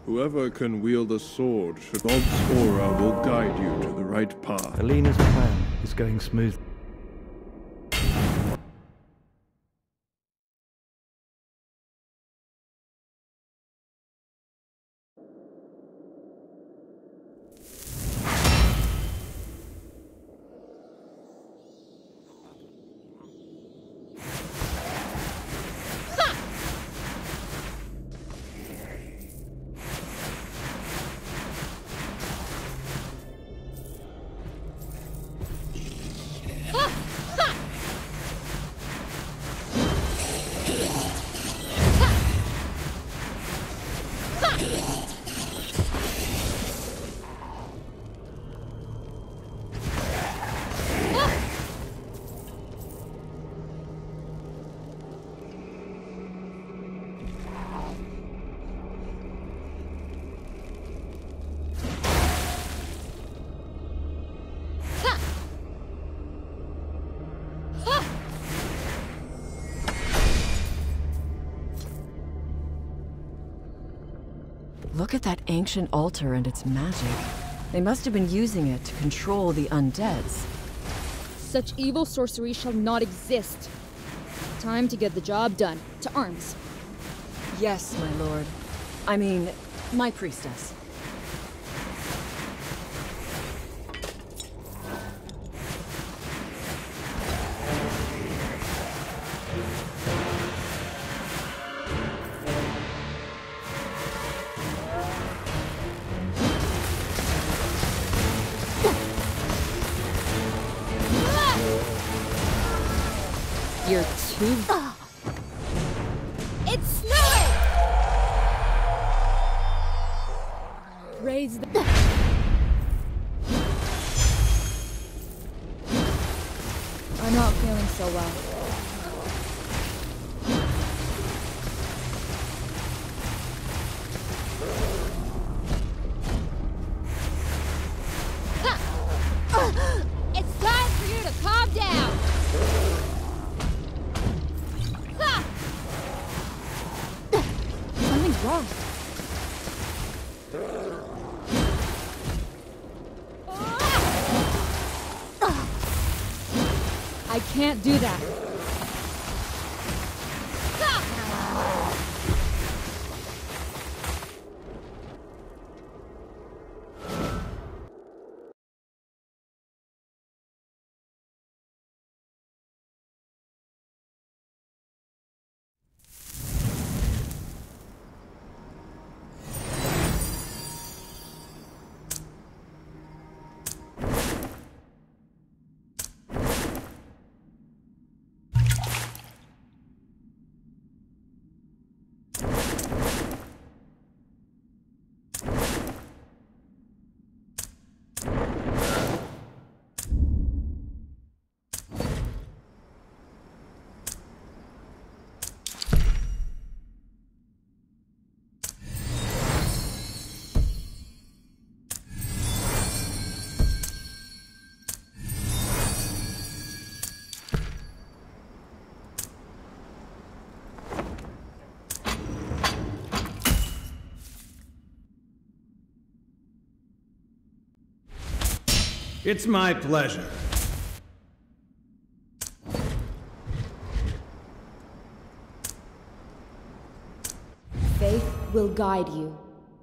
Whoever can wield a sword should. God's aura will guide you to the right path. Alina's plan is going smoothly. Look at that ancient altar and its magic. They must have been using it to control the undeads. Such evil sorcery shall not exist. Time to get the job done. To arms. Yes, my lord. I mean, my priestess. You're too... It's snowing! Praise the... I'm not feeling so well. It's time for you to calm down! Something's wrong. I can't do that. It's my pleasure. Faith will guide you.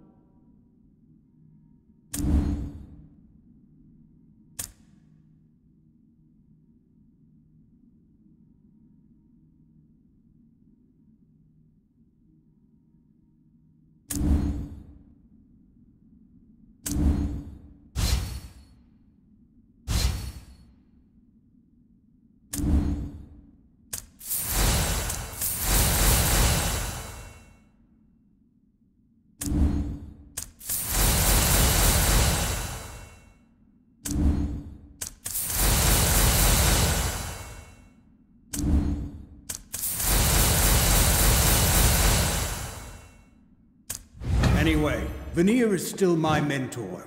Anyway, Vanir is still my mentor.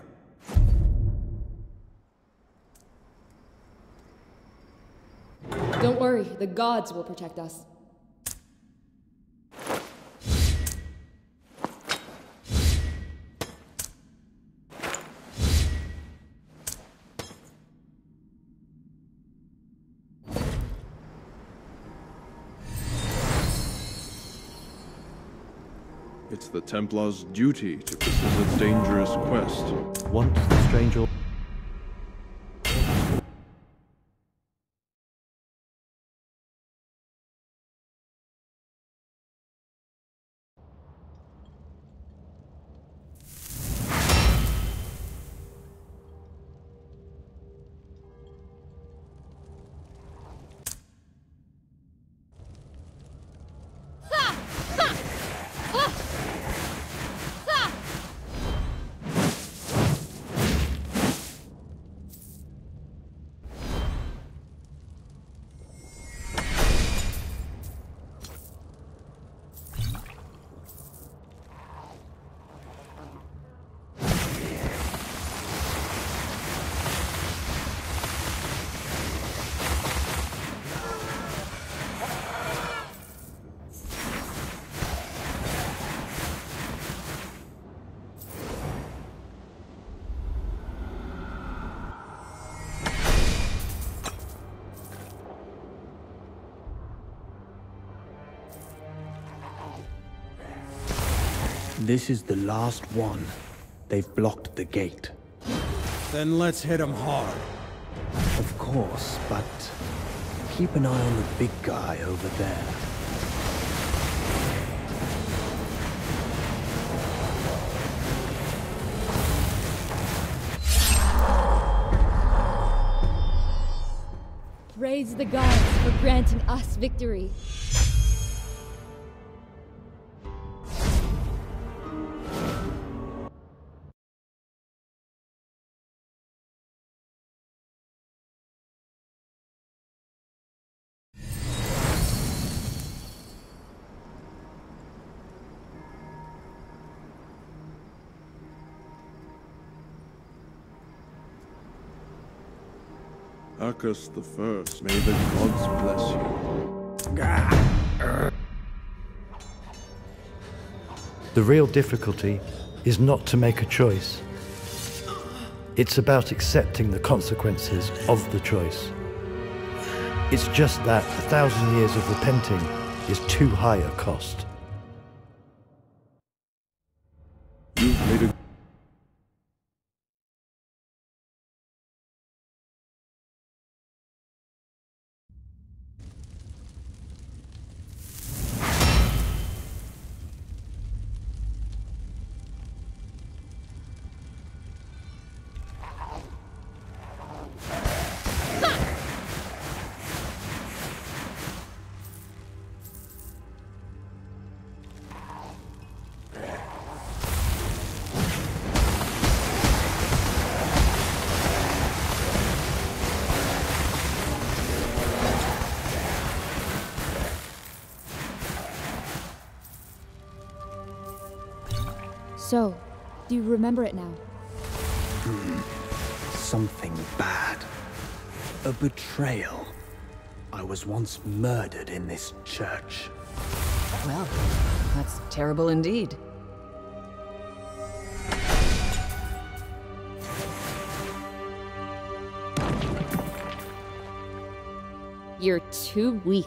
Don't worry, the gods will protect us. It's the Templar's duty to pursue a dangerous quest. Once the strange order. This is the last one. They've blocked the gate. Then let's hit him hard. Of course, but keep an eye on the big guy over there. Praise the gods for granting us victory. Arcus the First, may the gods bless you. The real difficulty is not to make a choice. It's about accepting the consequences of the choice. It's just that 1,000 years of repenting is too high a cost. You've made a So, do you remember it now? Something bad. A betrayal. I was once murdered in this church. Well, that's terrible indeed. You're too weak.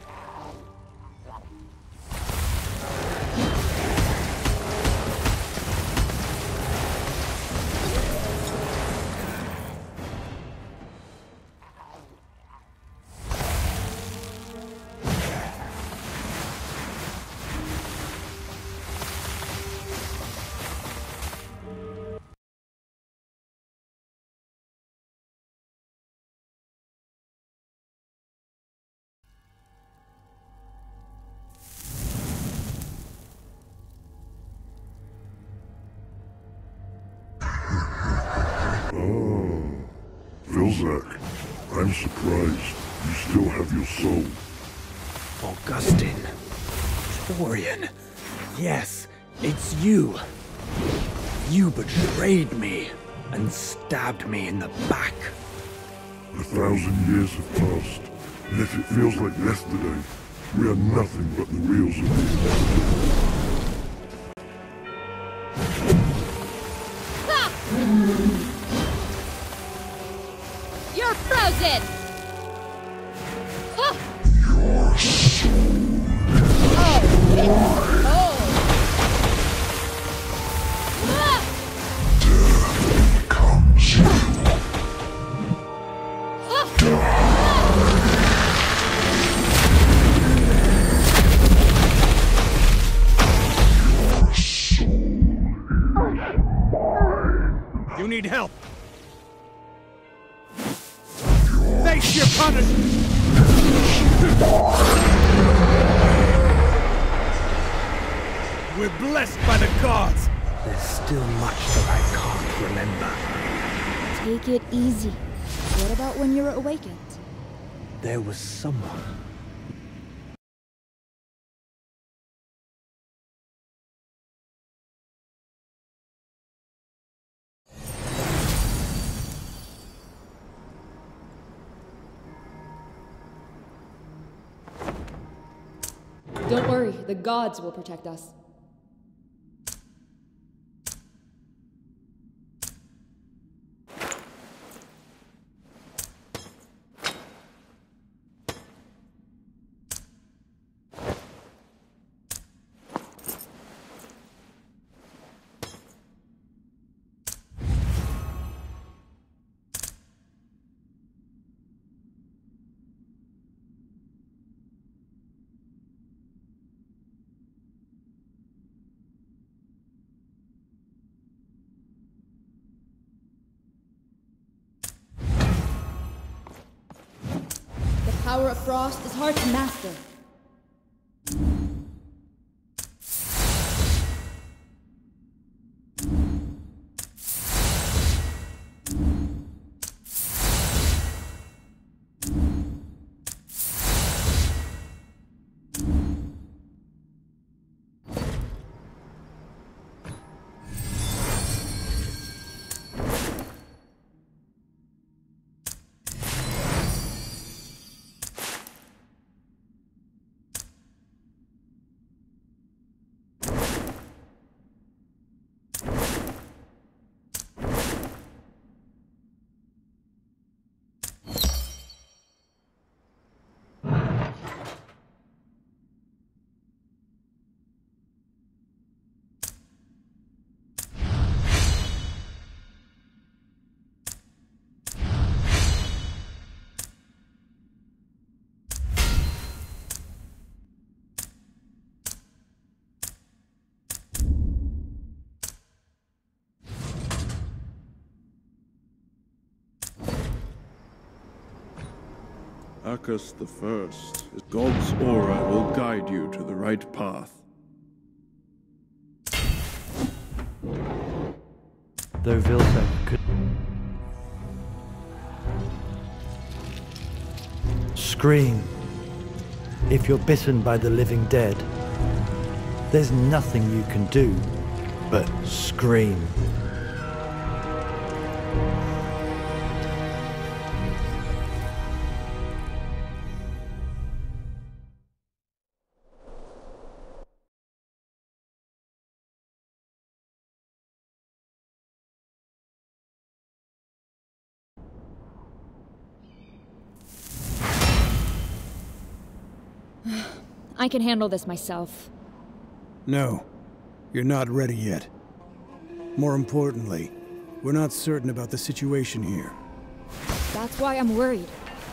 Vilzac, I'm surprised you still have your soul. Augustine. Torian. Yes, it's you. You betrayed me and stabbed me in the back. 1,000 years have passed, and if it feels like yesterday, we are nothing but the wheels of history. You're frozen! Ah! Your soul. Oh, it's cold! your punishment! We're blessed by the gods! There's still much that I can't remember. Take it easy. What about when you're awakened? There was someone. Don't worry, the gods will protect us. The power of frost is hard to master. Arcus the First. God's aura will guide you to the right path. Though Vilsack could scream if you're bitten by the living dead, there's nothing you can do but scream. I can handle this myself. No, you're not ready yet. More importantly, we're not certain about the situation here. That's why I'm worried.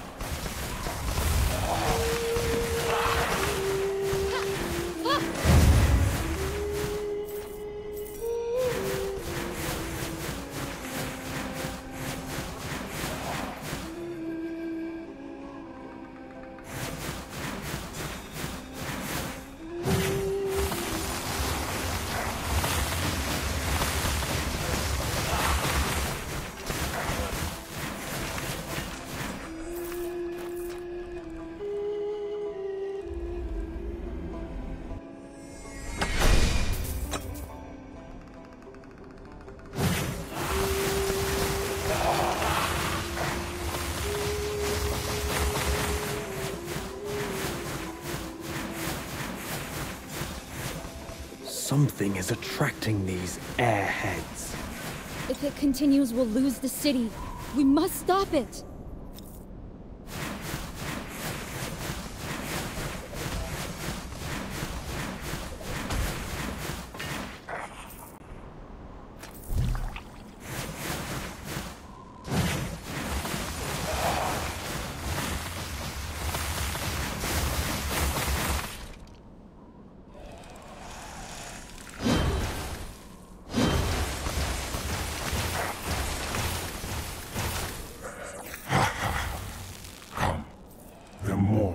Something is attracting these airheads. If it continues, we'll lose the city. We must stop it!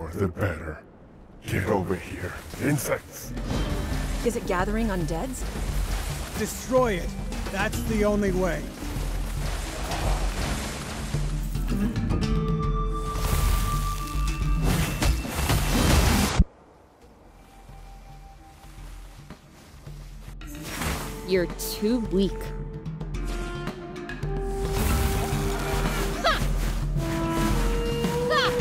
more, the better. Get over here. Insects! Is it gathering undeads? Destroy it. That's the only way. You're too weak. Ha! Ha!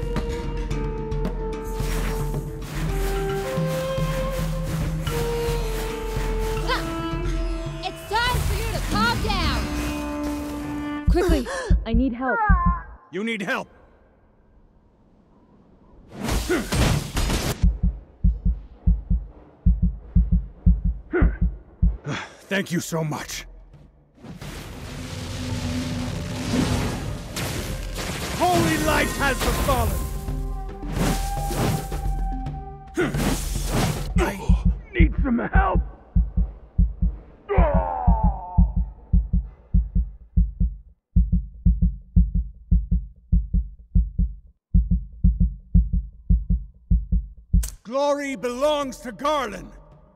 Ha! It's time for you to calm down! Quickly, I need help. You need help. Thank you so much. Holy light has fallen. I need some help. Glory belongs to Garland.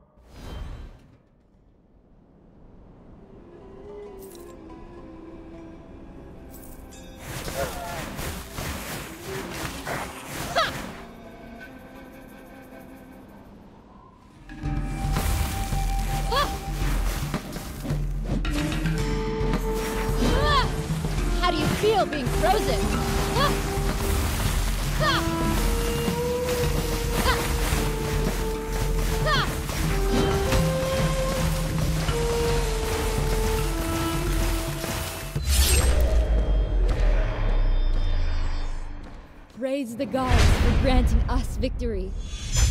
How do you feel being frozen? Praise the gods for granting us victory.